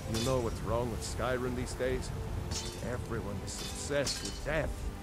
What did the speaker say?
You know what's wrong with Skyrim these days? Everyone is obsessed with death.